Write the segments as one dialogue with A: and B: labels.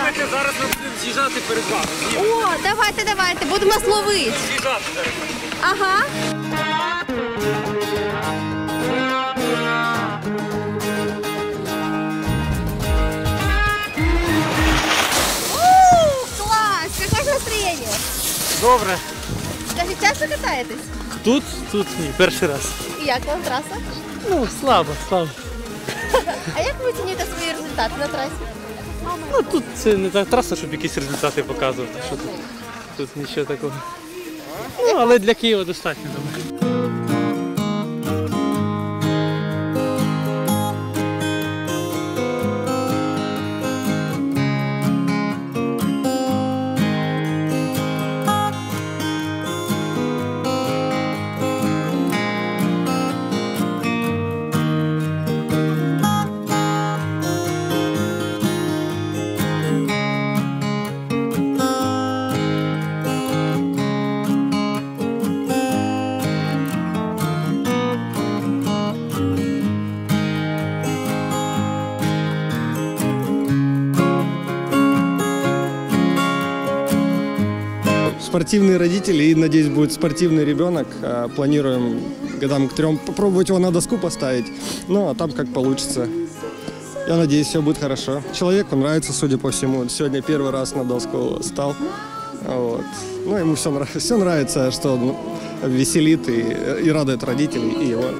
A: Давайте зараз ми будемо з'їжджати перед вами.
B: О, давайте, будемо нас ловити.
A: З'їжджати зараз.
B: Ага. Класс! Какое же настроение?
A: Добре.
B: Скажи, часто катаєтесь?
A: Тут ні, перший раз.
B: І як вам траса?
A: Ну, слабо.
B: А як ви оцінюєте свої результати на трасі?
A: Ну, тут це не та траса, щоб якісь результати показувати. Що тут нічого такого. Ну, але для Києва достатньо, думаю.
C: Спортивные родители и, надеюсь, будет спортивный ребенок. Планируем годам к 3 попробовать его на доску поставить. Ну, а там как получится. Я надеюсь, все будет хорошо. Человеку нравится, судя по всему. Сегодня первый раз на доску стал. Вот. Ну, ему все нравится, что он веселит и радует родителей и его.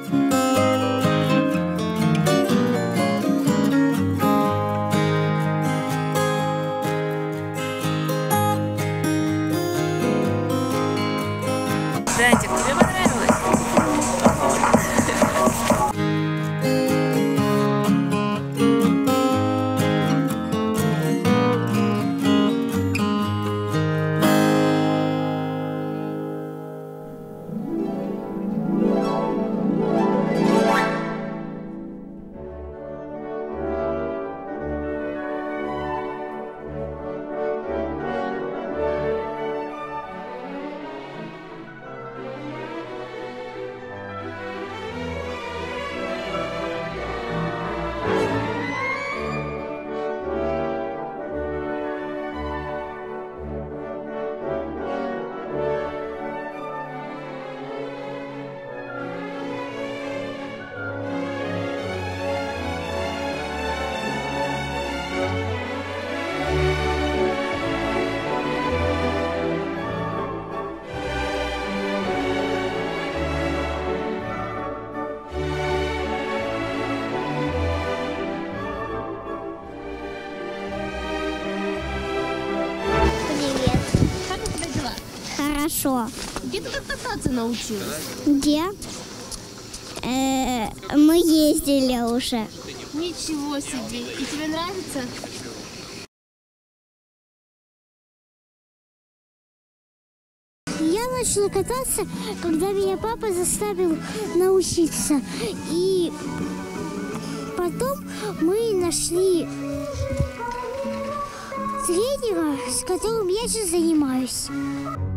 D: Зайчик, тебе понравилось?
E: Хорошо.
B: Где ты так кататься научилась?
E: Где? Мы ездили уже.
B: Ничего себе. И тебе нравится?
E: Я начала кататься, когда меня папа заставил научиться. И потом мы нашли тренера, с которым я сейчас занимаюсь.